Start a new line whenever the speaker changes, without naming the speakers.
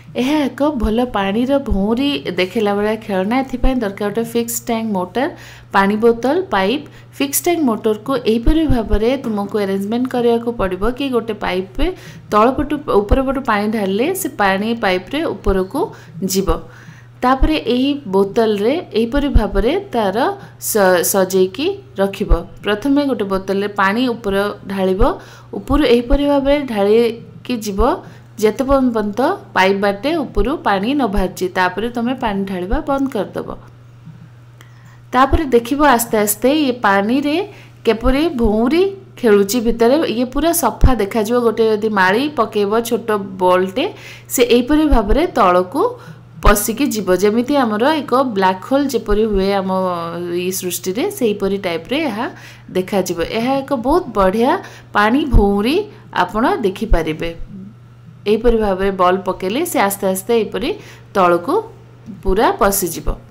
यह एक भल पानीर भौरी देखला भाया खेलना एपाई दरकार गोटे फिक्स टैंक मोटर पानी बोतल पाइप फिक्स टैंक मोटर को यहीपरि भाव में तुमको अरेंजमेंट करने को पड़ो कि गोटे पाइप पे तलपटू ऊपर पटू पानी ढाले से पानी पाइप रे ऊपर को जीव तापरे यही बोतल रे यहीपरि भाव में तार सजेकी रखिब। प्रथमे गोटे बोतल रे पानी ऊपर ढालिब ऊपर यहीपरि भाव में ढालिकी जीव जेते पर्यंत पाइप बाटे ऊपर पानी न बाहरी तापरे तुम पानी ढालिबा बंद करदेव। तापरे देखिबो आस्ते आस्ते ये पानी रे केपरि भौरी खेलुची भितर ये पूरा सफा देखा जिवो। गोटे यदि माली पकेब छोट बॉलटे से यहीपरि भाव में तलको पशिकी जीव जमीती आमर एक ब्लैक होल जेपरि हुए आम ये सृष्टि रे सेहीपरि टाइप रे यह देखा जिवो। यह एक बहुत बढ़िया पानी भौरी आपण देखि पारिबे। यहीपरि भाव में बॉल पकेले से आस्ते आस्ते यहीपरि तलको पूरा पशिजिवो।